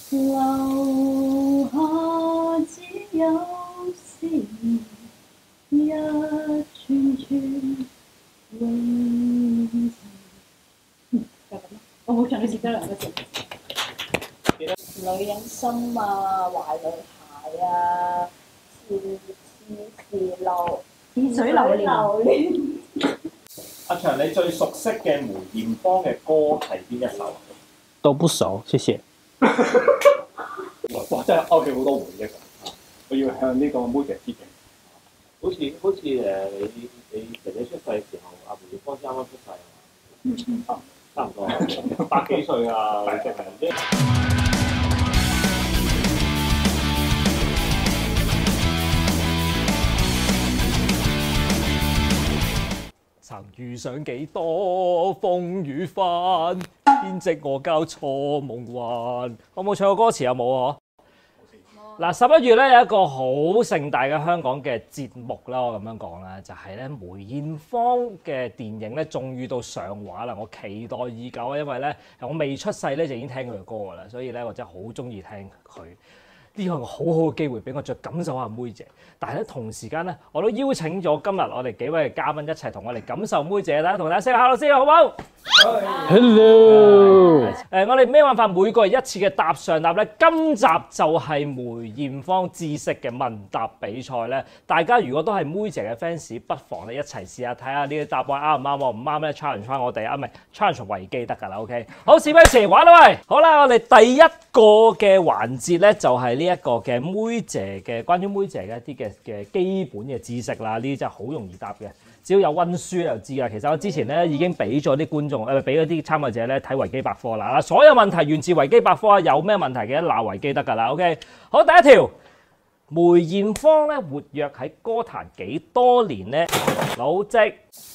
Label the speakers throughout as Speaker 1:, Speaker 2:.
Speaker 1: 留下只有思念，一串串永存。就咁啦，我冇唱，你接得兩個字。女人心啊，壞女孩啊，似水流年。
Speaker 2: 阿祥，你最熟悉嘅梅艷芳嘅歌係邊一首？
Speaker 3: 都不熟，謝謝。
Speaker 2: 哇！真係勾起好多回憶啊！我要向呢個妹姐致敬。
Speaker 4: 好似你姐姐出世嘅時候，阿梅艷芳啱啱出世啊，差唔多百幾歲啊，即係。
Speaker 3: 曾遇上幾多風雨翻，編織我交錯夢幻。我冇唱過歌詞有冇啊？嗱，11月咧有一個好盛大嘅香港嘅節目啦，我咁樣講啦，就係咧梅艷芳嘅電影咧，終於到上畫啦！我期待已久啊，因為咧我未出世咧就已經聽佢嘅歌噶啦，所以咧我真係好中意聽佢。呢個係個好好嘅機會俾我再感受下妹姐，但係咧同時間咧，我都邀請咗今日我哋幾位嘅嘉賓一齊同我哋感受妹姐，大家同大家 say hello 先好唔好 ？Hello！ 我哋咩辦法每個月一次嘅答上答咧？今集就係梅艷芳知識嘅問答比賽咧。大家如果都係妹姐嘅 fans，不妨咧一齊試下睇下呢啲答案啱唔啱喎？唔啱咧 challenge 翻我哋啊，唔係 challenge 維基得㗎啦。OK， 好，事不宜遲，玩啦喂！好啦，我哋第一個嘅環節咧就係呢一個嘅妹姐嘅關於妹姐嘅一啲嘅基本嘅知識啦，呢啲真係好容易答嘅，只要有溫書就知啦。其實我之前咧已經俾咗啲觀眾俾咗啲參賽者咧睇維基百科啦，所有問題源自維基百科啊，有咩問題嘅鬧維基得㗎啦。OK， 好，第一條，梅艷芳咧活躍喺歌壇幾多年咧？老職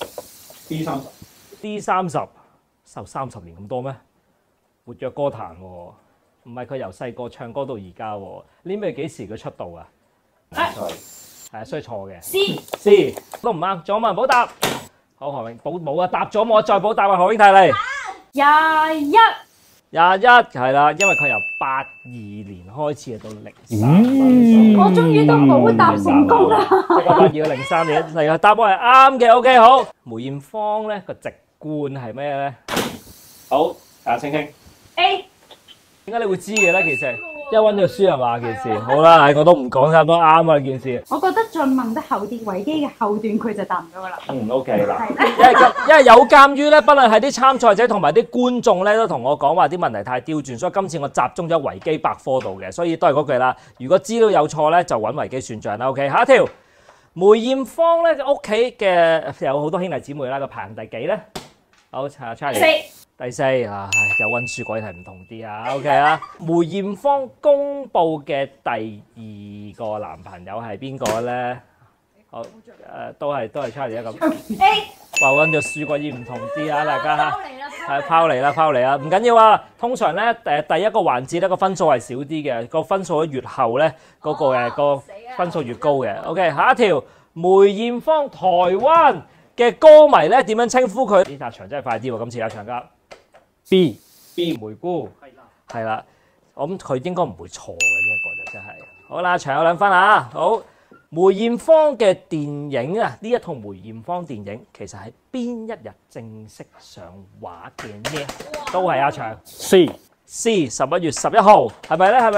Speaker 3: D30 受30年咁多咩？活躍歌壇喎。唔係佢由細個唱歌到而家喎，呢咩幾時佢出道啊？係啊，所以錯嘅。C 都唔啱，仲有冇人補答？好，何永補冇啊，答咗冇，再補答啊，何永泰嚟。21係啦，因為佢由82年開始到03。
Speaker 1: 我終於都補答成功啦！
Speaker 3: 即係82到03年嚟嘅答案係啱嘅。OK， 好。梅艷芳咧個籍貫係咩咧？
Speaker 2: 好，大家傾傾。
Speaker 1: A。
Speaker 3: 點解你會知嘅咧？其實一溫咗書係嘛件事。好啦，我都唔講差唔多啱啊件事。
Speaker 1: 我覺得再問得後啲，維基嘅後段佢就答唔到噶啦。
Speaker 3: OK 啦。因為有鑑於咧，不論係啲參賽者同埋啲觀眾咧，都同我講話啲問題太刁鑽，所以今次我集中咗維基百科度嘅，所以都係嗰句啦。如果資料有錯咧，就揾維基算賬啦。OK， 下一條，梅艷芳咧屋企嘅有好多兄弟姊妹啦，個排行第幾咧？好，查 Charlie。第4啊，有溫書嗰啲係唔同啲啊。OK 啊，梅艷芳公布嘅第2個男朋友係邊個咧？好，都係 Charlie 啊咁。A 話溫咗書嗰啲唔同啲啊，大家嚇。係拋嚟啦，唔緊要啊。通常咧第一個環節咧個分數係少啲嘅，個分數越後咧嗰個分數越高嘅。OK， 下一條，梅艷芳台灣嘅歌迷咧點樣稱呼佢？呢場真係快啲喎，今次有場家。B 梅姑係啦，我諗佢應該唔會錯嘅，呢一個就真係。好啦，場有2分啊。好，梅艷芳嘅電影啊，呢一套梅艷芳電影其實係邊一日正式上畫嘅呢？都係阿場 C 11月11號，係咪咧？係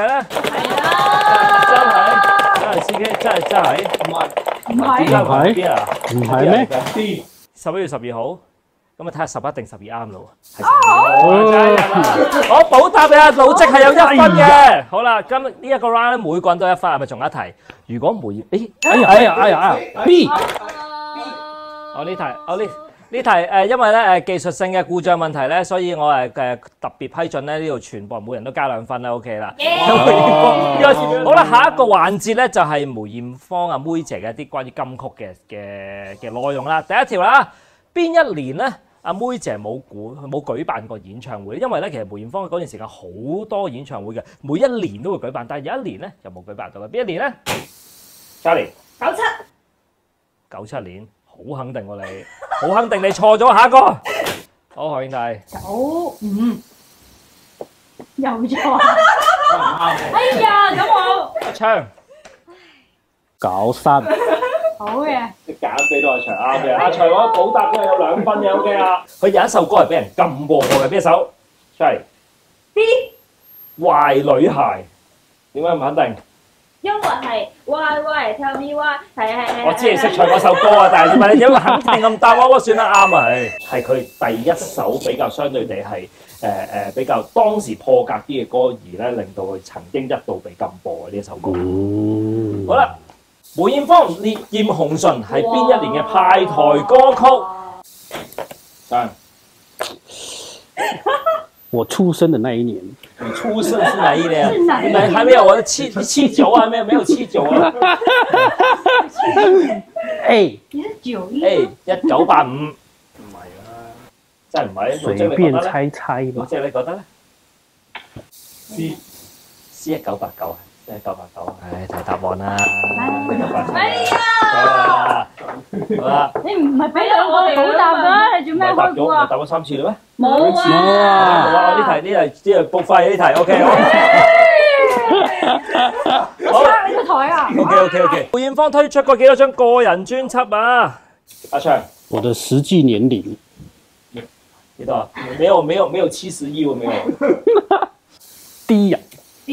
Speaker 3: 真係 CK 真係唔係咩？D 11月12號。咁啊，睇下11定12啱咯喎。我補答你啊，老職係有1分嘅。好啦，今呢一個 round 咧，每個人都1分，係咪仲有一題？如果梅B，我呢題，因為咧技術性嘅故障問題咧，所以我特別批准咧呢度全部每人都加2分啦。OK 啦。好啦，下一個環節咧就係梅艷芳啊妹姐嘅一啲關於金曲嘅內容啦。第一條啦，邊一年咧？阿妹姐冇舉辦過演唱會，因為咧其實梅艷芳嗰段時間好多演唱會嘅，每一年都會舉辦，但係有一年咧就冇舉辦到嘅。邊一年咧 ？Charlie 97年，好肯定喎你，好肯定你錯咗。下一個，好何兄弟
Speaker 1: 95又錯， 哎呀，咁我
Speaker 3: 阿昌
Speaker 5: 搞三，
Speaker 1: 好嘅。
Speaker 2: 即係揀俾到阿祥啱嘅。阿祥我補答咗有2分嘅 OK 啊。
Speaker 3: 佢有一首歌係俾人禁播過嘅，邊一首？出嚟
Speaker 1: B，
Speaker 3: 壞女孩，點解唔肯定？
Speaker 1: 因為係 Why Tell Me Why 係。
Speaker 3: 我知你識唱嗰首歌啊，但係問你點解肯定咁答我？算啦啱啊，係佢第一首比較相對地係比較當時破格啲嘅歌，而咧令到佢曾經一度被禁播嘅呢一首歌。好啦，梅艷芳《烈焰紅唇》係邊一年嘅派台歌曲？三。
Speaker 5: 我出生的那一年，
Speaker 3: 你出生是哪一年？你們還沒有我的79啊，沒有79啊。
Speaker 5: 哎，
Speaker 1: 你是91。
Speaker 3: 1985，唔係啦，真係唔係。
Speaker 5: 隨便猜猜吧。
Speaker 3: 老姐你覺得咧？C 1989啊，1989啊。唉，睇答案啦。
Speaker 1: 哎呀！
Speaker 3: 好啦，
Speaker 1: 你唔係俾兩個補答㗎，你做咩開估啊？
Speaker 3: 答咗3次啦咩？
Speaker 1: 冇
Speaker 3: 好
Speaker 1: 啊！
Speaker 3: 啊，呢題報廢呢題 ，OK 好。
Speaker 1: 我拆你個台啊
Speaker 3: OK。梅艷芳推出過幾多張個人專輯啊？阿祥，
Speaker 5: 我的實際年齡
Speaker 3: 幾多啊？沒有71喎，沒有。
Speaker 5: 低啊，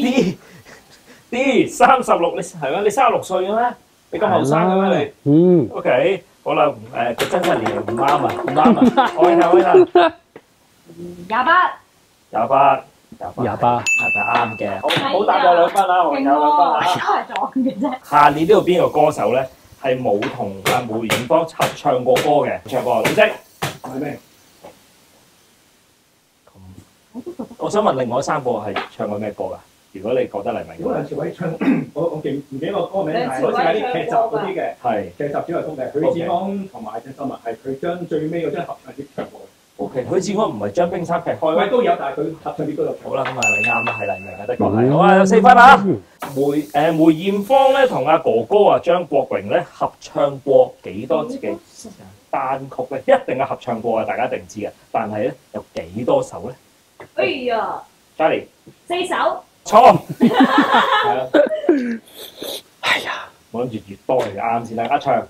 Speaker 3: D 36，你係咩？你36歲嘅咩？你咁後生嘅咩你？
Speaker 5: 嗯，
Speaker 3: OK，好啦，佢真實年齡唔啱啊，唔啱啊，開睇。
Speaker 1: 28。
Speaker 5: 廿八，
Speaker 3: 係咪啱嘅？
Speaker 2: 好答有2分啦，我有2分啊。
Speaker 1: 都係撞嘅啫。
Speaker 3: 下年呢度邊個歌手咧係冇同阿梅艷芳合唱過歌嘅？唱過，老識係咩？我想問另外3個係唱過咩歌㗎？如果你覺得黎明，
Speaker 6: 如果梁朝偉唱，我唔記得個歌名，但係好似係啲劇集嗰啲嘅，
Speaker 3: 係
Speaker 6: 劇集主題曲嘅。許志安同埋鄭秀文係佢將最尾嗰張合唱碟唱過嘅。
Speaker 3: OK，許志安唔係將冰山劈開咩？
Speaker 6: 唔係都有，但係佢合唱碟都有唱。
Speaker 3: 好啦，咁啊你啱啦，係黎明啊，的確係。好啊，有4分啊！梅艷芳咧同阿哥哥啊張國榮咧合唱過幾多自己單曲咧？一定係合唱過嘅，大家一定知嘅。但係咧有幾多首咧
Speaker 1: 哎呀
Speaker 3: ？Charlie
Speaker 1: ，4首。
Speaker 3: 錯，係啊，
Speaker 5: 哎呀，
Speaker 3: 我諗住越多越啱先啦。阿祥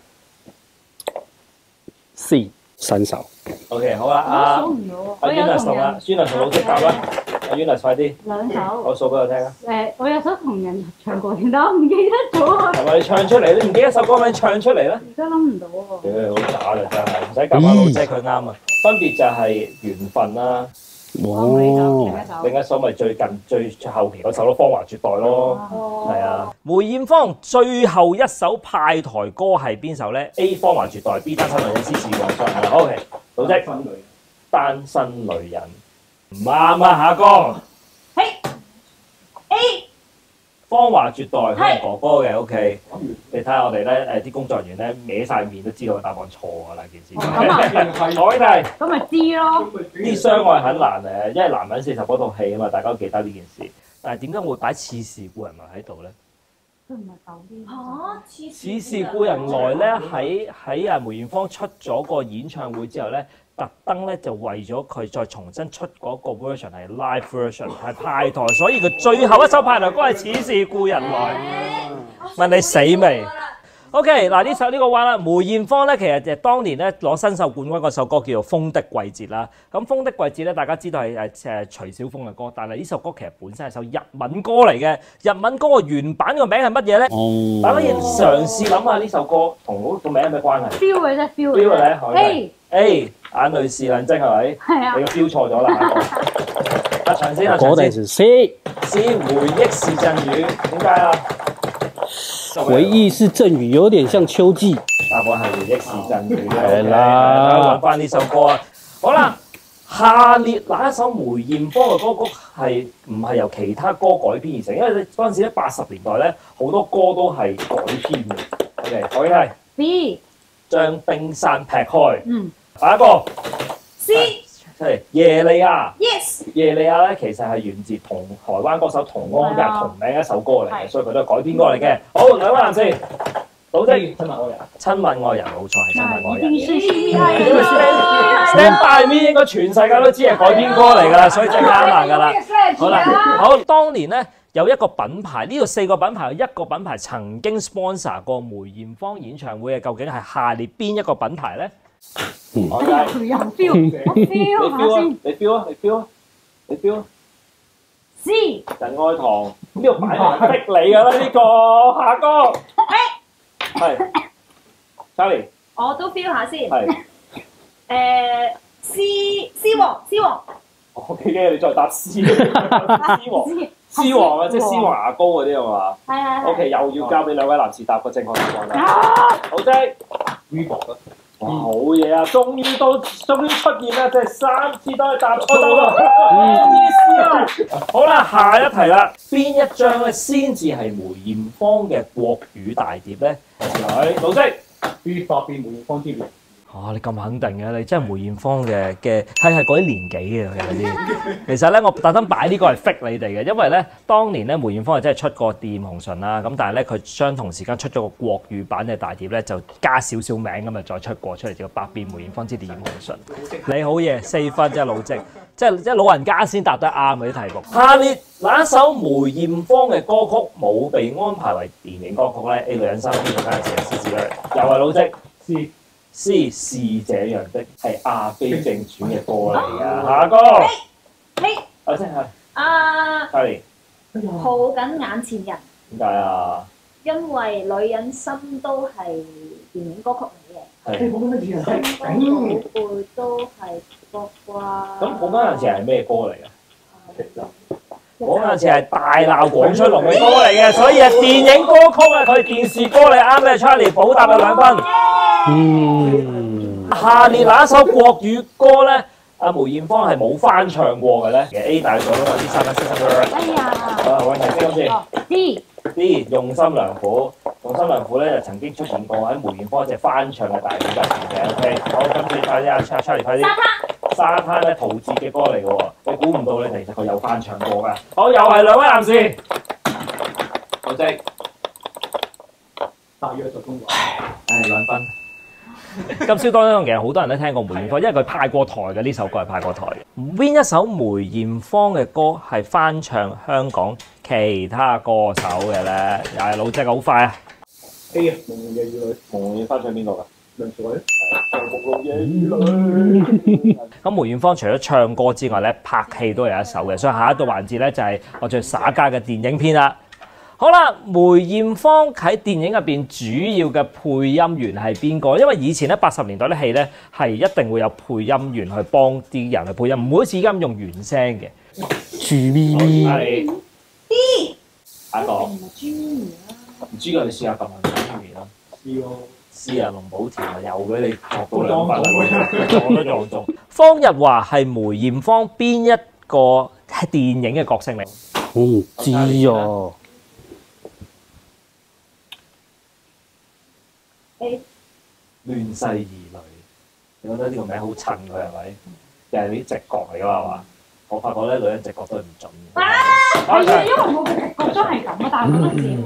Speaker 5: C 3首，
Speaker 3: ，OK， 好啦，
Speaker 1: 我數唔到啊！
Speaker 3: 阿 Eunice 同阿 Eunice 同老師答啦，阿 Eunice 快啲，
Speaker 1: 2首。
Speaker 3: 我數俾我聽啊！
Speaker 1: 我有首同人合唱過，但我唔記得咗啊！
Speaker 3: 係咪你唱出嚟？你唔記得首歌名唱出嚟啦？
Speaker 1: 而家諗唔到喎。
Speaker 3: 好渣啦，真係唔使夾下老姐佢啱啊！分別就係緣分啦。
Speaker 5: 哦，
Speaker 3: 另一首咪最近最後期嗰首咯，《芳華絕代》咯，係啊。梅艷芳最後一首派台歌係邊首咧 ？A《芳華絕代》，B《單身女人》，C《時光傷》。係啦，OK， 老姐，單身女人唔啱啊，下一個。
Speaker 1: 係 A。
Speaker 3: 芳華絕代係哥哥嘅 ，OK。你睇下我哋咧啲工作人員咧歪晒面都知道個答案錯㗎啦，件事。海蒂。
Speaker 1: 咁咪知咯。
Speaker 3: 啲相愛很難誒，因為男人40嗰套戲啊嘛，大家都記得呢件事。但係點解會擺似是故人來喺度咧？
Speaker 1: 佢唔係舊啲
Speaker 7: 嚇，
Speaker 3: 似是故人來咧，喺阿梅艷芳出咗個演唱會之後咧，特登咧就為咗佢再重新出嗰個 version 係 live version 係派台，所以佢最後一首派台歌係似是故人來。問你死未？OK， 嗱呢首呢個話啦，梅艷芳咧其實就當年咧攞新秀冠軍嗰首歌叫做《風的季節》啦。咁《風的季節》咧大家知道係徐小鳳嘅歌，但係呢首歌其實本身係首日文歌嚟嘅。日文歌嘅原版個名係乜嘢咧？大家可以嘗試諗下呢首歌同個名有咩關係
Speaker 1: ？feel 嘅啫，feel
Speaker 3: 嘅啫。A 眼淚是亮晶係咪？
Speaker 1: 係啊。
Speaker 3: 你個 feel 錯咗啦。阿長先，
Speaker 5: 我哋是 C。
Speaker 3: 回憶是陣雨，點解啊？
Speaker 5: 回憶是陣雨，有點像秋季。
Speaker 3: 答案係回憶是陣雨。
Speaker 5: 係啦，
Speaker 3: 大家揾翻呢首歌啊！好啦，下列哪一首梅艷芳嘅歌曲係唔係由其他歌改編而成？因為嗰陣時咧80年代咧好多歌都係改編嘅。OK， 可以係
Speaker 1: B
Speaker 3: 將冰山劈開。下一個
Speaker 1: C
Speaker 3: 係耶利亞。
Speaker 1: Yes。
Speaker 3: 耶利亞咧其實係源自台灣歌手童安嘅同名一首歌嚟嘅，所以佢都係改編歌嚟嘅。好，2個人先。老姐，親吻愛人，親吻愛人冇錯係親吻愛人。Stand by me 應該全世界都知係改編歌嚟㗎啦，所以真係啱㗎啦。好啦，好當年咧有一個品牌，呢度4個品牌有一個品牌曾經 sponsor 過梅艷芳演唱會嘅，究竟係下列邊一個品牌咧？
Speaker 1: 哎呀，佢又 feel，我 feel 下先。
Speaker 4: 你 feel 啊！你 feel 啊！你 feel 啊！
Speaker 1: C，
Speaker 4: 仁愛堂呢個擺明逼你㗎啦，呢個夏哥。係 Charlie。
Speaker 1: 我都 feel 下先。
Speaker 4: 係。
Speaker 1: C 王。
Speaker 4: 我記嘅，你再答 C 王啊，即係 C 王牙膏嗰啲係嘛？
Speaker 1: 係。
Speaker 4: OK，又要交俾兩位男士答個正確答案啦。好啫。
Speaker 6: Reebok 啊，
Speaker 4: 哇，好嘢啊！終於出現啦，即係3次都係答錯到啦。意思啊！
Speaker 3: 好啦，下一題啦，邊一張咧先至係梅艷芳嘅國語大碟咧？
Speaker 4: 女老師
Speaker 6: Reebok 變梅艷芳之年，
Speaker 3: 你咁肯定嘅，你真係梅艷芳嘅係嗰啲年紀嘅有啲。其實咧，我特登擺呢個係 fit 你哋嘅，因為咧當年咧梅艷芳係真係出過《電紅唇》啦，咁但係咧佢相同時間出咗個國語版嘅大碟咧，就加少少名咁啊再出嚟叫《百變梅艷芳之電紅唇》。你好嘢，4分真係老積，即係老人家先答得啱嗰啲題目。下列哪一首梅艷芳嘅歌曲冇被安排為電影歌曲咧 ？A 女人心，B 女人情，C 字又係老積。C 是這樣的係阿飛正傳嘅歌嚟㗎，下個我真係Charlie
Speaker 1: 抱緊眼前人，
Speaker 4: 點解啊？
Speaker 1: 因為女人心都係電影歌曲嚟嘅。
Speaker 4: 係
Speaker 1: 寶貝都係國瓜。
Speaker 4: 咁抱緊眼前係咩歌嚟㗎？
Speaker 3: 嗰陣時係大鬧廣出龍嘅歌嚟嘅，所以係電影歌曲啊，佢係電視歌嚟，啱嘅 Charlie 補答有2分。下列哪一首國語歌咧？阿梅艷芳係冇翻唱過嘅咧？其實 A 大咗啦嘛，啲3分6分。
Speaker 1: 哎呀！
Speaker 3: 揾題先先。D 用心良苦，用心良苦咧就曾經出現過喺梅艷芳一隻翻唱嘅大碟入邊嘅。OK， 好，今次快啲啊 Charlie 快啲。沙灘咧陶喆嘅歌嚟嘅喎，你估唔到咧，其實佢有翻唱過㗎。好，又係2位男士。好正。
Speaker 6: 大約就中咗。
Speaker 3: 2分。今宵當中其實好多人都聽過梅艷芳，因為佢派過台嘅，呢首歌係派過台嘅。邊一首梅艷芳嘅歌係翻唱香港其他歌手嘅咧？又係老積好快啊
Speaker 6: A 啊，夢夜雨女，
Speaker 4: 夢夜翻唱邊個㗎？
Speaker 6: 梁朝偉。
Speaker 4: 夢夜雨女。
Speaker 3: 咁梅艷芳除咗唱歌之外咧，拍戲都有一首嘅，所以下一個環節咧就係我最耍家嘅電影篇啦。好啦，梅艷芳喺電影入邊主要嘅配音員係邊個？因為以前咧80年代啲戲咧係一定會有配音員去幫啲人去配音，唔會好似而家咁用原聲嘅。
Speaker 5: 朱咪咪
Speaker 4: 係
Speaker 1: D
Speaker 4: 下一個
Speaker 1: 唔係朱咪咪啦。
Speaker 4: 唔知㗎，你試下撳下朱咪咪啦。
Speaker 6: C 咯。
Speaker 3: C 啊，龍寶田啊，又俾你作到2分啦，撞都撞中。方日華係梅艷芳邊一個係電影嘅角色嚟？
Speaker 5: 唔知啊。
Speaker 3: 亂世兒女，你覺得呢個名好襯佢係咪？又係啲直覺嚟㗎嘛？我發覺咧女人直覺都係唔準嘅。
Speaker 1: 係啊，因為我嘅直覺都係咁啊，但係我覺得自己會。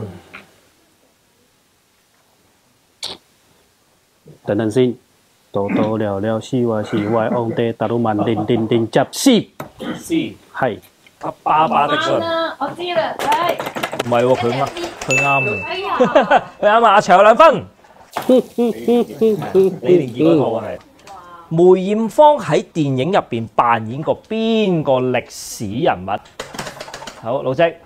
Speaker 5: 等先，多多聊聊是話是外昂地達魯曼定集 C 係
Speaker 3: 給爸爸的信。
Speaker 1: 啦，我知啦，係。
Speaker 3: 唔係喎，佢啱嘅。
Speaker 1: 哎呀！
Speaker 3: 佢啱啊！阿長有2分。李連杰嗰套係。梅艷芳喺電影入邊扮演過邊個歷史人物？好，老積。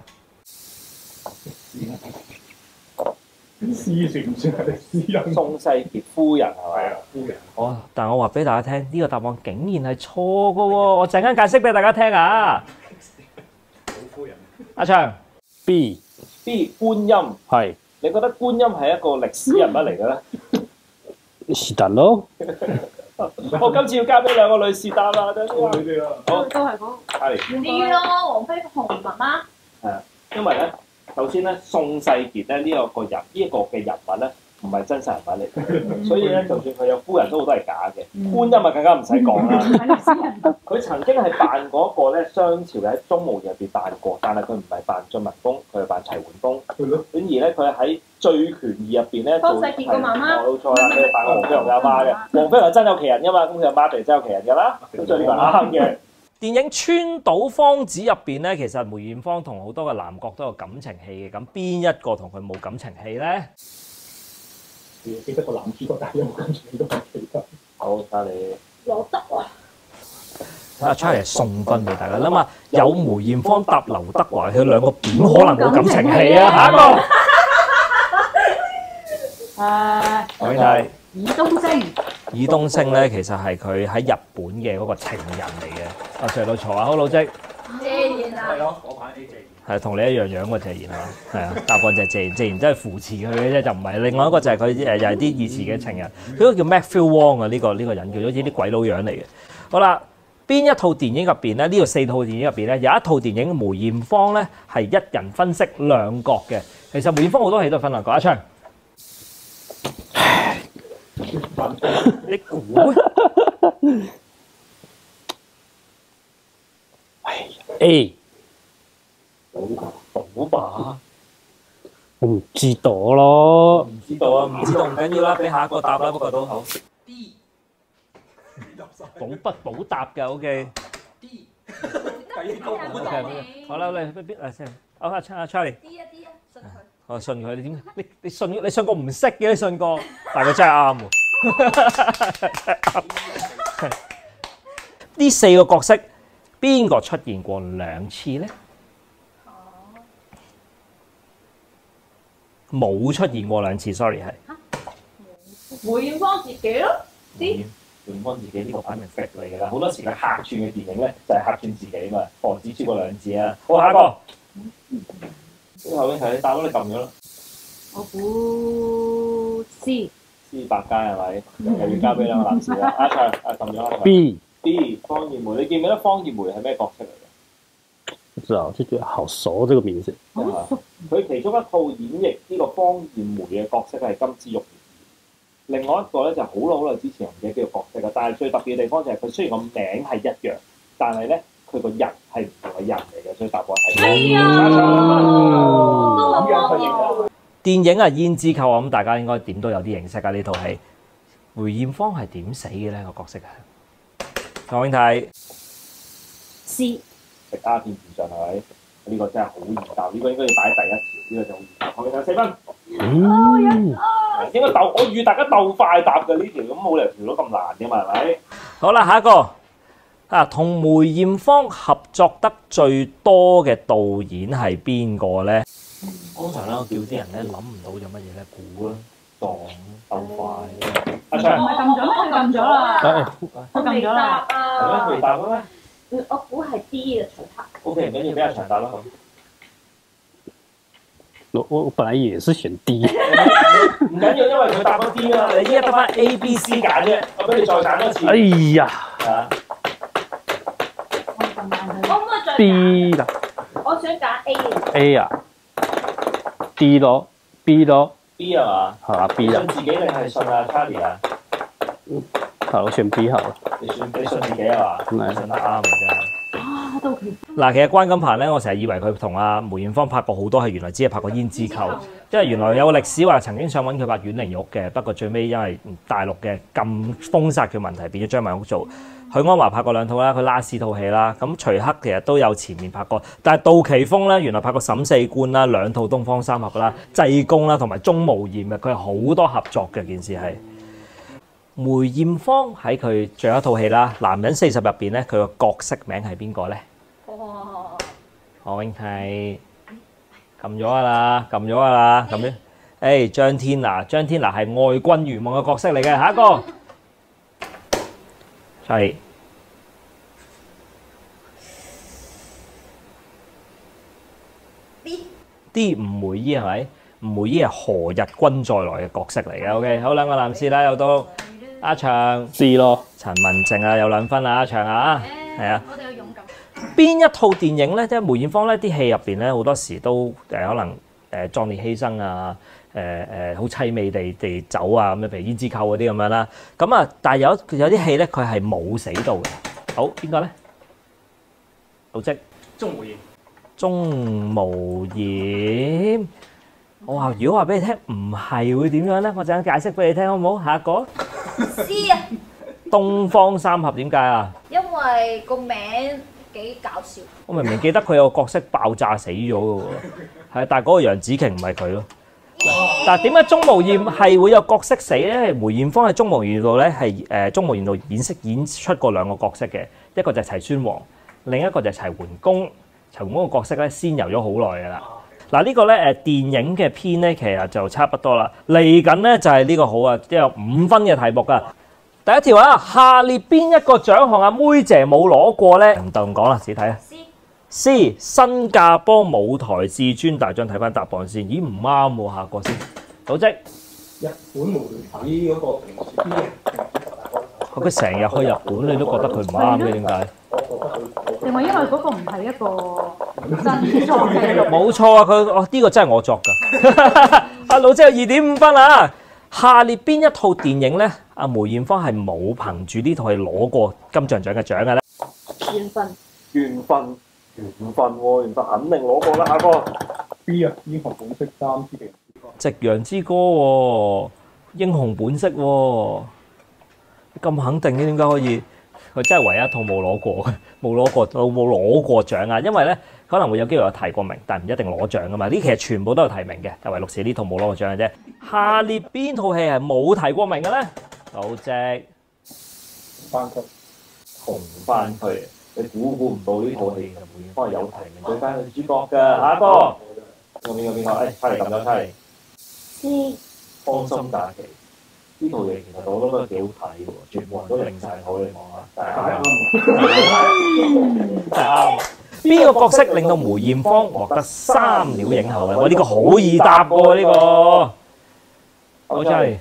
Speaker 6: C 算唔算係私人？
Speaker 4: 宋世傑夫人係咪？
Speaker 6: 係啊，夫人。
Speaker 3: 哦，但我話俾大家聽，呢個答案竟然係錯嘅喎！我陣間解釋俾大家聽啊！
Speaker 6: 夫人。
Speaker 3: 阿長
Speaker 5: B
Speaker 4: 觀音，
Speaker 5: 係
Speaker 4: 你覺得觀音係一個歷史人物嚟嘅咧？
Speaker 5: 是但咯。
Speaker 4: 我今次要交俾2個女士答啦，等
Speaker 6: 我呢啲啊。
Speaker 1: 都係嗰
Speaker 4: 係
Speaker 1: D 咯，黃飛鴻媽媽。
Speaker 4: 係啊，因為咧，首先咧，宋世傑咧呢一個人嘅人物咧，唔係真實人物嚟嘅，所以咧，就算佢有夫人都好多係假嘅。觀音啊，更加唔使講啦。
Speaker 1: 係歷史人。
Speaker 4: 佢曾經係扮過一個咧商朝嘅喺鍾無艷入邊扮過，但係佢唔係扮晉文公，佢係扮齊桓公。
Speaker 6: 係咯。
Speaker 4: 咁而咧，佢喺《醉拳二》入邊咧做
Speaker 1: 方世傑個媽媽。
Speaker 4: 冇錯啦，佢係扮過黃飛鴻嘅阿媽嘅。黃飛鴻係真有其人㗎嘛，咁佢阿媽就真有其人㗎啦。咁所以呢個啱嘅。
Speaker 3: 電影《川島芳子》入邊咧，其實梅艷芳同好多嘅男角都有感情戲嘅，咁邊一個同佢冇感情戲咧？
Speaker 6: 記得個男主角，但係有冇跟住你都唔記得。
Speaker 4: 好，睇下你。
Speaker 1: 羅德華。
Speaker 3: 阿 Charlie 送分俾大家，諗下有梅艷芳搭劉德華，佢兩個點可能冇感情戲啊？下一個。我睇
Speaker 1: 爾冬升。
Speaker 3: 爾冬升咧，其實係佢喺日本嘅嗰個情人嚟嘅。阿 Sir 到坐下，好老職。
Speaker 1: 謝賢啊。
Speaker 6: 係咯，嗰版 A 謝賢。
Speaker 3: 係同你一樣樣喎，謝賢係嘛？係啊，答案就係謝賢，謝賢真係扶持佢嘅啫，就唔係。另外一個就係佢又係啲以前嘅情人，佢嗰個叫 Matthew Wong 啊，呢個人叫好似啲鬼佬樣嚟嘅。好啦，邊一套電影入邊咧？呢度4套電影入邊咧，有一套電影梅艷芳咧係一人分飾兩角嘅。其實梅艷芳好多戲都係分兩角。阿昌，你估
Speaker 5: ？A，
Speaker 3: 好吧，
Speaker 5: 我唔知道咯。
Speaker 3: 唔知道啊，唔知道唔緊要啦，俾下一個答啦，不過都好。
Speaker 1: D。
Speaker 3: 補筆補答嘅 ，OK。
Speaker 1: D。
Speaker 3: 好啦，你邊先？阿 Charlie。
Speaker 1: D 啊 D 啊，信佢。
Speaker 3: 我信佢，你點？你信個唔識嘅，你信個，但係佢真係啱喎。呢4個角色邊個出現過2次咧？冇出現過2次 ，sorry 係。
Speaker 1: 梅艷芳自己咯。
Speaker 4: 梅艷芳自己呢個擺明逼嚟㗎啦，好多時佢客串嘅電影咧就係客串自己嘛，防止超過2次啊。好，下一個。之後咧係你答咗，你撳咗啦。
Speaker 1: 我估 C。
Speaker 4: C 百佳係咪？又要交俾兩個男士啦。阿卓，撳咗阿卓。
Speaker 5: B，
Speaker 4: B 方艷梅，你記唔記得方艷梅係咩角色嚟嘅？
Speaker 5: 不知道，就覺得好熟這個名字。
Speaker 4: 佢其中一套演繹呢個方艷梅嘅角色係金枝玉葉。另外一個咧就好耐之前唔記得叫做角色啦，但係最特別嘅地方就係佢雖然個名係一樣，但係咧佢個人係唔同嘅人嚟嘅，所以答案係。
Speaker 1: 哎呀，都話方艷梅。
Speaker 3: 電影啊，胭脂扣啊，咁大家應該點都有啲認識啊。呢套戲梅艷芳係點死嘅咧？個角色係唐永泰
Speaker 1: C。
Speaker 4: 食鴉片現象係咪？呢個真係好易答，呢個應該要擺第一條，呢個就好易答。唐永泰4分。應該我預大家鬥快答嘅呢條，咁冇理由條到咁難嘅嘛，係咪？
Speaker 3: 好啦，下一個啊，同梅艷芳合作得最多嘅導演係邊個咧？通常咧，我叫啲人咧諗唔到有乜嘢咧，估啦，撞鬥快。阿昌，
Speaker 1: 唔係撳咗咩？佢撳咗啦。我撳咗啦。
Speaker 4: 係咩？佢答嘅咩？
Speaker 1: 我估係 D 嘅徐克。
Speaker 4: O K， 唔緊要，俾阿長答啦。
Speaker 5: 我本來也是選 D。
Speaker 4: 唔緊要，因為佢答咗 D 啦，你依家得翻 A、B、C 揀啫，我俾你再揀多次。
Speaker 5: 哎呀
Speaker 4: 係啊
Speaker 1: 可唔可以再揀
Speaker 5: ，D 啦
Speaker 1: 我想揀 A。
Speaker 5: ，A 啊，D 咯，B 咯，
Speaker 4: B 係嘛？
Speaker 5: 好啊，B 啦
Speaker 4: 信，自己定係信阿 Charlie 啊？
Speaker 5: 好，我選 B 好了。
Speaker 4: 你信自己係嘛？
Speaker 5: 唔係
Speaker 3: 信得啱嘅真係。
Speaker 1: 啊，到期。
Speaker 3: 嗱，其實關錦鵬咧，我成日以為佢同阿梅艷芳拍過好多戲，原來只係拍過《胭脂扣》，因為原來有個歷史話曾經想揾佢拍《阮玲玉》嘅，不過最尾因為大陸嘅禁封殺嘅問題，變咗張曼玉做。許鞍華拍過2套啦，佢 last 套戲啦，咁徐克其實都有前面拍過，但係杜琪峰咧原來拍過《審四官》啦、2套《東方三俠》啦、濟公啦同埋《鍾無艷》嘅，佢係好多合作嘅件事係。梅艷芳喺佢最後一套戲啦，《男人40》入邊咧，佢個角色名係邊個咧？
Speaker 1: 哇！
Speaker 3: 何永泰撳咗㗎啦，咁樣。誒張天娜係愛君如夢嘅角色嚟嘅，下一個係 D 吳梅姨係咪？吳梅姨係何日君再來嘅角色嚟嘅。OK， 好，2個男士啦，又到阿祥
Speaker 5: C 咯，
Speaker 3: 陳文靜啊，有2分啊，阿祥啊，係啊。
Speaker 1: 我哋有勇敢。
Speaker 3: 邊一套電影咧？即係梅艷芳咧啲戲入邊咧，好多時都可能壯烈犧牲啊，好凄美地走啊咁樣，譬如胭脂扣嗰啲咁樣啦。咁啊，但係有啲戲咧，佢係冇死到嘅。好，邊個咧？老職
Speaker 6: 鍾無艷。
Speaker 3: 鐘無艷。我話如果話俾你聽唔係會點樣咧？我陣間解釋俾你聽好唔好？下一個
Speaker 7: C 啊，
Speaker 3: 東方三俠點解啊？
Speaker 7: 因為個名幾搞笑。
Speaker 3: 我明明記得佢有個角色爆炸死咗嘅喎，係，但係嗰個楊紫瓊唔係佢咯。但係點解鍾無艷係會有角色死咧？梅艷芳喺鍾無艷度咧係鍾無艷度演出過兩個角色嘅，一個就係齊宣王，另一個就係齊桓公。齊桓公個角色咧先遊咗好耐㗎啦。嗱呢個咧電影嘅篇咧其實就差不多啦。嚟緊咧就係呢個好啊，即係有5分嘅題目㗎。第一條啊，下列邊一個獎項阿妹姐冇攞過咧？唔當講啦，自己睇啊。C 新加坡舞台至尊大獎，睇翻答案先。咦唔啱喎，下個先。組織
Speaker 6: 日本媒體嗰個評選啲
Speaker 3: 佢成日去日本，你都覺得佢唔啱嘅，點解？
Speaker 1: 定係因為嗰個唔係一個真作嘅？
Speaker 3: 冇錯啊，佢呢個真係我作㗎。阿老姐有2.5分啊！下列邊一套電影咧，阿梅艷芳係冇憑住呢套係攞過金像獎嘅獎嘅咧？
Speaker 1: 緣分，
Speaker 4: 緣分喎，緣分肯定攞過啦，下個
Speaker 6: B 啊，英雄本色3之極。
Speaker 3: 夕陽之歌喎，英雄本色喎，咁肯定嘅點解可以？佢真係唯一一套冇攞過嘅，冇攞過獎啊！因為咧可能會有機會有提過名，但係唔一定攞獎噶嘛。呢其實全部都有提名嘅，但係唯獨是呢套冇攞過獎嘅啫。下列邊套戲係冇提過名嘅咧？組織
Speaker 6: 番區
Speaker 4: 紅番區，你估唔到呢套戲梅艷芳係有提名最佳女主角㗎。下一個邊個？誒，差嚟撳咗差嚟。
Speaker 1: C
Speaker 4: 芳心假期呢套嘢其實我覺得幾好睇喎，全部人都擰晒口你望下，但係啱。
Speaker 3: 邊個角色令到梅艷芳獲得3料影后咧？哇！呢個好易答喎，呢個。我真係。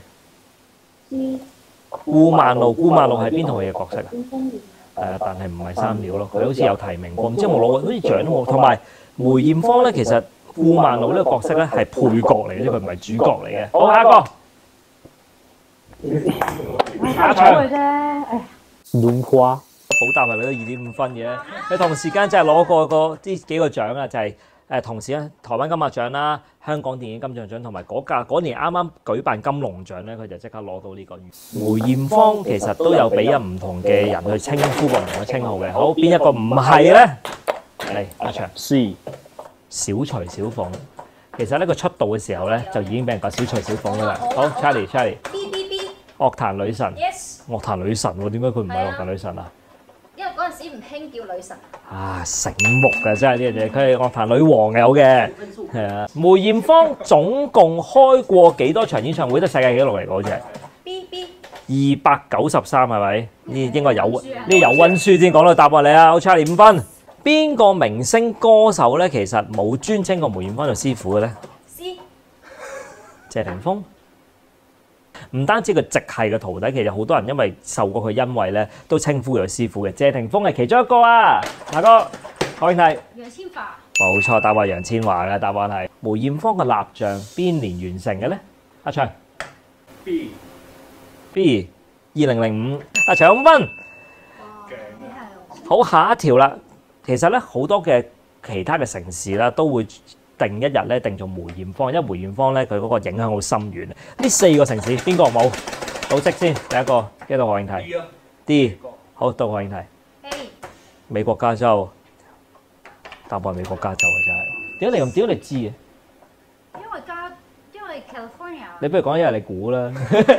Speaker 3: 顧萬路係邊套嘢嘅角色啊？但係唔係3料咯，佢好似有提名過，唔知有冇攞過，好似獎都冇。同埋梅艷芳咧，其實顧萬路呢個角色咧係配角嚟嘅，佢唔係主角嚟嘅。好，下一個。
Speaker 1: 下場嘅啫，誒。
Speaker 5: 亂花
Speaker 3: 好答係俾咗2.5分嘅，你同時間真係攞過呢幾個獎啊，就係同時咧台灣金馬獎啦、香港電影金像獎同埋嗰年啱啱舉辦金龍獎咧，佢就即刻攞到呢個。梅艷芳其實都有俾唔同嘅人去稱呼過唔同嘅稱號嘅。好，邊一個唔係咧？嚟阿祥
Speaker 5: C
Speaker 3: 小徐小鳳，其實呢個出道嘅時候咧就已經俾人講小徐小鳳㗎啦。好 ，Charlie，
Speaker 7: B
Speaker 3: 樂壇女神。
Speaker 7: yes。
Speaker 3: 樂壇女神喎，點解佢唔係樂壇女神啊？
Speaker 7: 因為嗰陣時唔興叫女神。
Speaker 3: 啊，醒目嘅真係呢樣嘢，佢係樂壇女王有嘅，係啊。梅艷芳總共開過幾多場演唱會？都世界紀錄嚟嘅好似係。
Speaker 7: B
Speaker 3: 293係咪？呢應該有溫書先講到答案你啊，好 Charlie 5分。邊個明星歌手咧？其實冇專稱過梅艷芳做師傅嘅咧
Speaker 7: C
Speaker 3: 謝霆鋒。唔單止佢直系嘅徒弟，其實好多人因為受過佢恩惠咧，都稱呼佢師傅嘅。謝霆鋒係其中一個啊！下個可以睇
Speaker 7: 楊千嬅。
Speaker 3: 冇錯，答案楊千嬅嘅答案係梅艷芳嘅蠟像邊年完成嘅咧？阿祥 B 2005，阿祥5分。好，下一條啦。其實咧好多嘅其他嘅城市啦都會定一日咧定做梅艷芳，因為梅艷芳咧佢嗰個影響好深遠。呢4個城市邊個冇？組織先，第一個跟到何應提 D， 好到何應提
Speaker 7: A
Speaker 3: 美國加州，答案美國加州啊真係。點解你知嘅？
Speaker 7: 因為 California。
Speaker 3: 你不如講一日你估啦。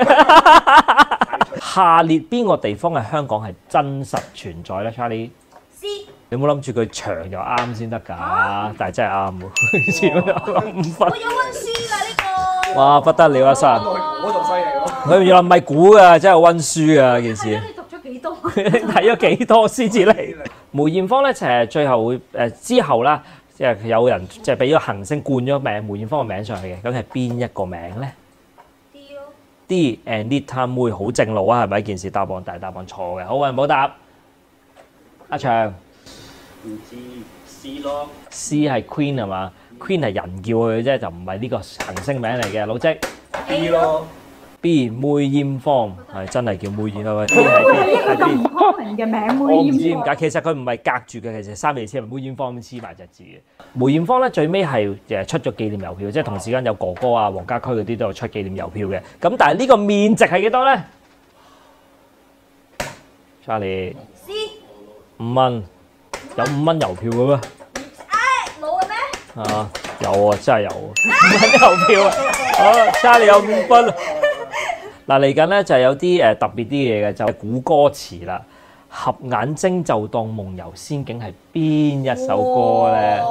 Speaker 3: 下列邊個地方喺香港係真實存在咧 ，Charlie？
Speaker 7: C
Speaker 3: 你冇諗住佢長又啱先得㗎，但係真係啱喎，前面5分。
Speaker 7: 我有溫書㗎呢個。
Speaker 3: 哇，不得了啊，神！
Speaker 6: 我仲犀利喎。
Speaker 3: 佢原來唔係估㗎，真係溫書啊件事。
Speaker 7: 你讀咗幾多？
Speaker 3: 睇咗幾多先至嚟？梅艷芳咧就係最後會之後啦，即係有人即係俾咗行星冠咗名梅艷芳嘅名上去嘅，咁係邊一個名咧
Speaker 7: D 咯。
Speaker 3: D Anita 妹好正路啊，係咪件事？答案大答案錯嘅，好運唔好答。阿祥。
Speaker 5: 唔知 C 咯
Speaker 3: C 係 Queen 係嘛 ？Queen 係人叫佢嘅啫，就唔係呢個行星名嚟嘅。老積
Speaker 7: A 咯。
Speaker 3: B 梅艷芳係真係叫梅艷啊！
Speaker 1: 係一個咁唔 common 嘅名，
Speaker 3: 我唔
Speaker 1: 梅艷芳。
Speaker 3: 知點解，其實佢唔係隔住嘅，其實3、4次係梅艷芳咁黐埋隻字嘅。梅艷芳咧最尾係出咗紀念郵票，即係同時間有哥哥啊、黃家駒嗰啲都有出紀念郵票嘅。咁但係呢個面值係幾多咧 ？Charlie
Speaker 7: C
Speaker 3: 5蚊。 有5蚊郵票嘅咩？
Speaker 7: 冇嘅咩？
Speaker 3: 啊，有啊，真係有啊，5蚊郵票啊！好，Charlie 有5分啊。嗱，嚟緊咧就係有啲特別啲嘢嘅，就係估歌詞啦。合眼睛就當夢遊仙境係邊一首歌咧？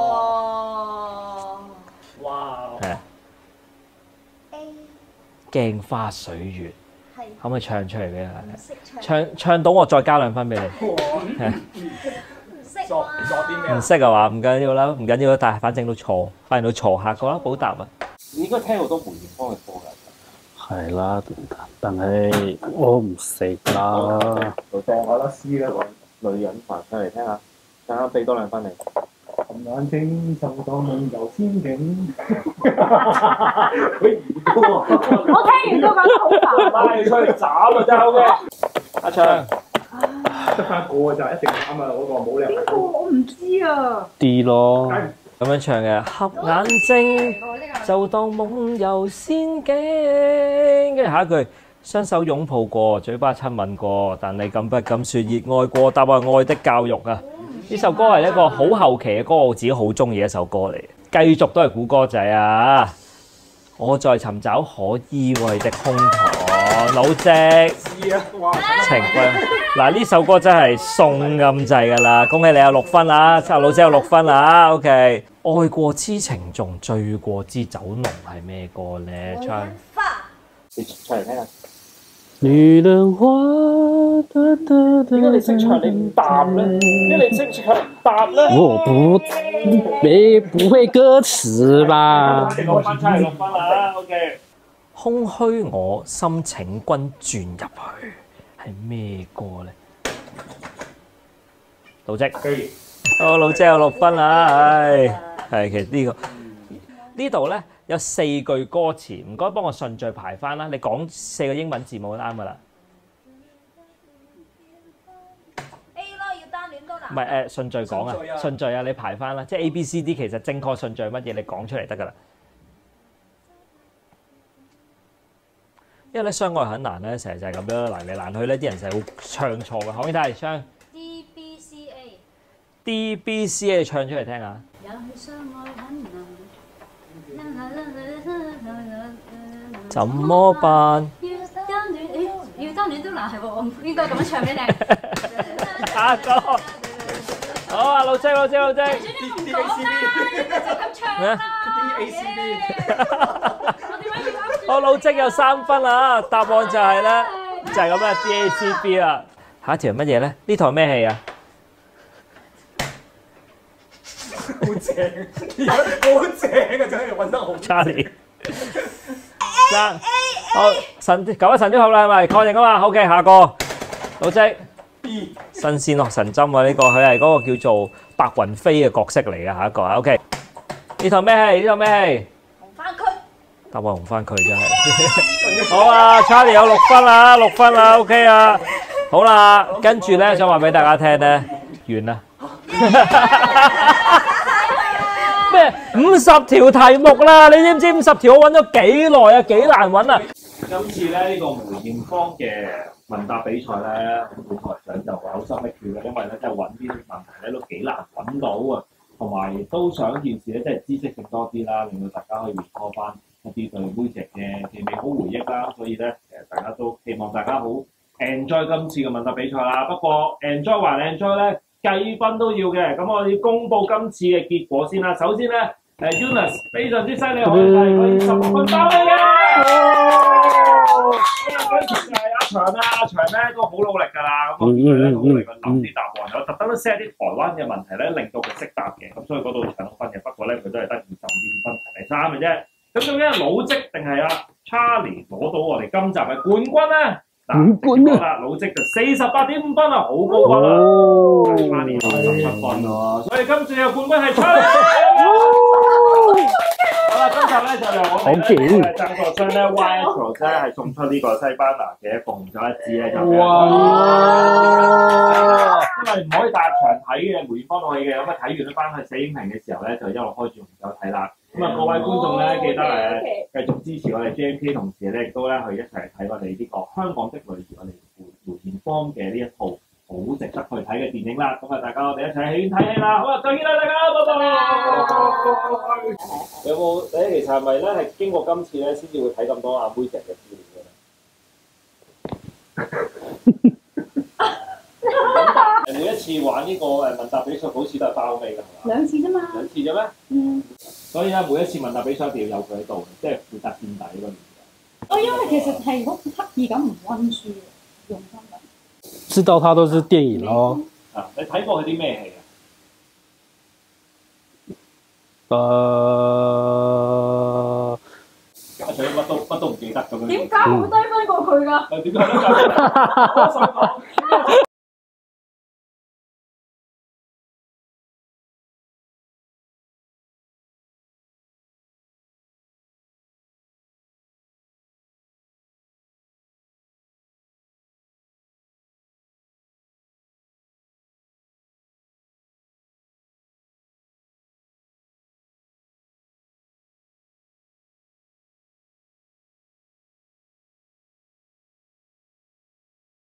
Speaker 2: 哇！
Speaker 3: 係鏡花水月，可唔可以唱出嚟俾我？唱到我再加2分俾你。
Speaker 2: 作啲咩？
Speaker 3: 唔識啊嘛，唔緊要啦，唔緊要啦，但係反正都錯，反正都錯，下個啦，補答啊！
Speaker 4: 你應該聽好多梅艷芳嘅歌㗎。
Speaker 5: 係啦，但係我唔識啦。
Speaker 4: 就當我得詩啦，女人煩出嚟聽下，等下俾多2分你。
Speaker 6: 合眼睛就當夢遊仙境。
Speaker 1: 我聽完都覺得好煩。
Speaker 2: 拉你出去斬啊！真係 OK。阿祥，
Speaker 6: 得翻個就一定啱啊！嗰個冇理由。
Speaker 1: 邊個我唔知啊。
Speaker 5: 啲咯，
Speaker 3: 咁樣唱嘅，合眼睛就當夢遊仙境，跟住下一句，雙手擁抱過，嘴巴親吻過，但你敢不敢說熱愛過？答案愛的教育啊！呢首歌係一個好後期嘅歌，我自己好中意一首歌嚟。繼續都係估歌仔啊！我在尋找可依偎的胸膛，老積情歸。嗱，呢首歌真係送咁滯㗎啦！恭喜你有6分啦，老姐有6分啦。OK， 愛過知情重，醉過知酒濃係咩歌咧？唱
Speaker 4: 你唱嚟聽下。
Speaker 5: 女人花，
Speaker 4: 點解你識唱你唔答咧？點解你識唱唔答咧？
Speaker 5: 我不會歌詞吧？
Speaker 4: 6分差係6分啦。OK。
Speaker 3: 空虛我心請君轉入去係咩歌咧？老積，好，老姐有6分啦。唉，係其實呢度咧有4句歌詞，唔該幫我順序排翻啦。你講4個英文字母就啱噶啦。
Speaker 7: A 咯，要單戀都難。
Speaker 3: 唔係順序講啊，順序啊，你排翻啦。即係 A、B、C、D 其實正確順序係乜嘢？你講出嚟得噶啦。因為咧相愛很難咧，成日就係咁樣難嚟難去咧，啲人成日會唱錯嘅。可唔可以睇下唱
Speaker 7: D B C A。
Speaker 3: D B C A 唱出嚟聽下。
Speaker 1: 也許相愛很難。
Speaker 3: 怎麼辦？
Speaker 1: 要單戀都難係喎，我應該咁樣唱俾你。
Speaker 3: 下個好啊，老姐。
Speaker 1: 就咁唱啦。
Speaker 2: D A C B。
Speaker 3: 好，老積有3分啦，答案就係咧，就係咁啦 ，D A C B 啦。下一條係乜嘢咧？呢台咩戲啊？
Speaker 2: 好正，好正啊！真係揾得好。
Speaker 3: Charlie，好神9一神之後啦，係咪確認啊嘛？OK，下個老積
Speaker 2: B
Speaker 3: 新鮮咯，神針啊！呢個佢係嗰個叫做白雲飛嘅角色嚟嘅，下一個啊 OK。呢套咩戲？呢套咩戲？
Speaker 7: 紅番區。
Speaker 3: 答案紅番區真係。好啊 ，Charlie 有6分啦，6分啦 ，OK 啊。好啦，跟住咧想話俾大家聽咧，完啦。咩50條題目啦？你知唔知50條我揾咗幾耐啊？幾難揾啊！
Speaker 4: 今次咧呢個梅艷芳嘅問答比賽咧，本台長就話好心力缺嘅，因為咧真係揾啲問題咧都幾難揾到啊，同埋亦都想件事咧即係知識性多啲啦，令到大家可以回顧翻一啲對妹姐嘅美好回憶啦。所以咧其實大家都希望大家好 enjoy 今次嘅問答比賽啦。不過 enjoy 還 enjoy 咧，計分都要嘅。咁我哋要公佈今次嘅結果先啦。首先咧，Eunice 非常之犀利，可以16分包你嘅。跟住就係阿祥啦，阿祥咧都好努力㗎啦。咁佢咧好努力去諗啲答案，我特登都 set 啲台灣嘅問題咧，令到佢識答嘅。咁所以嗰度搶到分嘅。不過咧，佢都係得25分，排第3嘅啫。咁究竟係老積定係阿 Charlie 攞到我哋今集嘅冠軍咧？嗱，啦，老積就48.5分啊，好高分啊！Charlie 17分喎，所以今次嘅冠軍係 Charlie。好啦，今集咧就由我哋贊助商咧 YSL 咧係送出呢個西班牙嘅一個紅酒一支咧，就因為唔可以帶入場睇嘅梅艷芳套戲嘅，咁啊睇完咗翻去四影評嘅時候咧，就一路開住紅酒睇啦。咁啊，各位觀眾咧，記得繼續支持我哋 JMK， 同時咧亦都咧去一齊睇我哋呢個香港的女兒，我哋梅艷芳嘅呢一套好值得去睇嘅電影啦。咁啊，大家我哋一齊戲院睇戲啦。好啊，再見啦，大家，拜拜。有冇其實係咪咧係經過今次咧先至會睇咁多阿妹姐嘅資料嘅咧？每一次玩呢個問答比賽，好似都係包尾㗎，係嘛
Speaker 1: 2次啫嘛。
Speaker 4: 2次啫咩？
Speaker 1: 嗯。
Speaker 4: 所以咧，每一次問答比賽一定要有佢喺度，即係負責墊底嗰邊。
Speaker 1: 因為其實係好刻意咁唔温書嘅，用心咁。
Speaker 5: 知道它都是電影咯。
Speaker 4: 啊，你睇過佢啲咩戲啊？家長乜都唔記得咁樣。
Speaker 1: 點解會低分過佢㗎？
Speaker 4: 點解咧？我想講。